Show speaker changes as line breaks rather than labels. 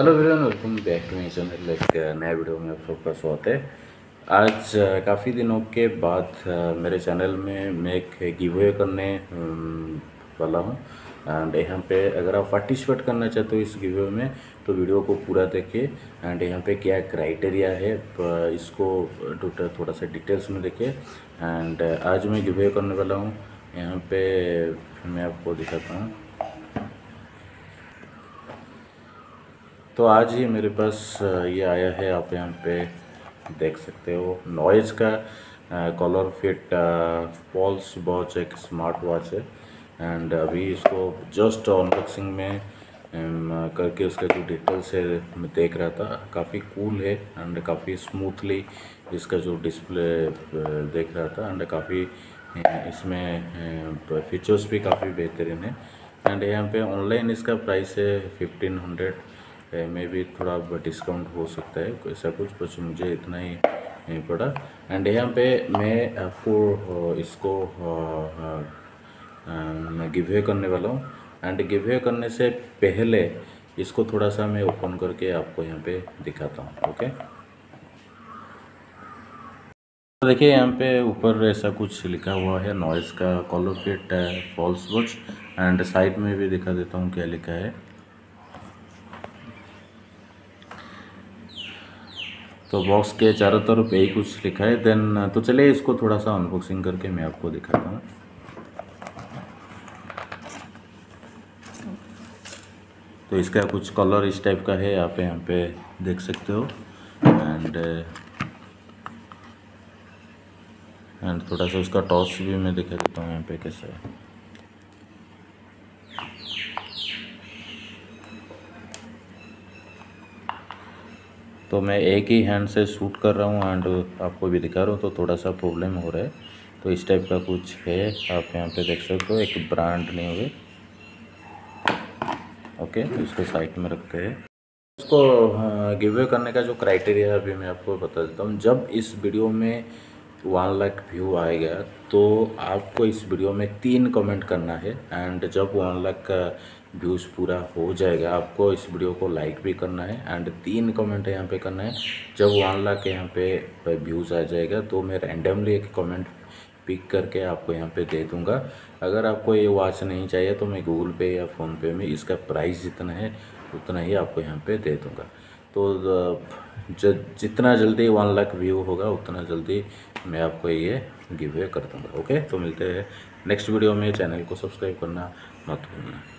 Hello everyone, welcome back to my channel. एक नया video में आप सबका स्वागत है। आज काफ़ी दिनों के बाद मेरे चैनल में मैं एक गिव अवे करने वाला हूँ। एंड यहाँ पे अगर आप पार्टिसिपेट करना चाहते हो इस गिव अवे में तो वीडियो को पूरा देखिए। एंड यहाँ पे क्या क्राइटेरिया है इसको थोड़ा सा डिटेल्स में देखिए। एंड आज मैं गिव अवे करने वाला हूँ। यहाँ पे मैं आपको दिखाता हूँ। तो आज ही मेरे पास ये आया है, आप यहाँ पे देख सकते हो। नॉइज़ का कलर फिट पल्स वॉच एक स्मार्ट वॉच है। एंड अभी इसको जस्ट अनबॉक्सिंग में करके उसका जो डिटेल्स है मैं देख रहा था। काफ़ी कूल है एंड काफ़ी स्मूथली इसका जो डिस्प्ले देख रहा था। एंड काफ़ी इसमें फीचर्स भी काफ़ी बेहतरीन है। एंड यहाँ पे ऑनलाइन इसका प्राइस है 1500 में भी थोड़ा डिस्काउंट हो सकता है, ऐसा कुछ बस मुझे इतना ही नहीं पड़ा। एंड यहाँ पे मैं आपको इसको गिव अवे करने वाला हूँ। एंड गिव अवे करने से पहले इसको थोड़ा सा मैं ओपन करके आपको यहाँ पे दिखाता हूँ। ओके, तो देखिए यहाँ पे ऊपर ऐसा कुछ लिखा हुआ है, नॉइज़ का ColorFit Pulse watch. And side में भी दिखा देता हूँ क्या लिखा है। तो बॉक्स के चारों तरफ यही कुछ लिखा है। देन तो चलिए इसको थोड़ा सा अनबॉक्सिंग करके मैं आपको दिखाता हूँ। तो इसका कुछ कलर इस टाइप का है, आप यहाँ पे देख सकते हो। एंड थोड़ा सा उसका टॉस भी मैं दिखा देता हूँ यहाँ पे कैसा है। तो मैं एक ही हैंड से शूट कर रहा हूँ एंड आपको भी दिखा रहा हूँ, तो थोड़ा सा प्रॉब्लम हो रहा है। तो इस टाइप का कुछ है, आप यहाँ पे देख सकते हो। एक ब्रांड नहीं हुए। ओके, इसको साइड में रखते हैं। इसको गिव अवे करने का जो क्राइटेरिया है अभी मैं आपको बता देता हूँ। जब इस वीडियो में 1 लाख व्यू आएगा तो आपको इस वीडियो में 3 कमेंट करना है। एंड जब 1 लाख का व्यूज़ पूरा हो जाएगा आपको इस वीडियो को लाइक भी करना है एंड 3 कमेंट यहाँ पे करना है। जब 1 लाख यहाँ पे व्यूज़ आ जाएगा तो मैं रैंडमली एक कमेंट पिक करके आपको यहाँ पे दे दूँगा। अगर आपको ये वॉच नहीं चाहिए तो मैं गूगल पे या फ़ोनपे में इसका प्राइस जितना है उतना ही आपको यहाँ पे दे दूँगा। तो जितना जल्दी 1 लाख व्यू होगा उतना जल्दी मैं आपको ये गिव अवे कर दूँगा। ओके, तो मिलते हैं नेक्स्ट वीडियो में। चैनल को सब्सक्राइब करना मत भूलना।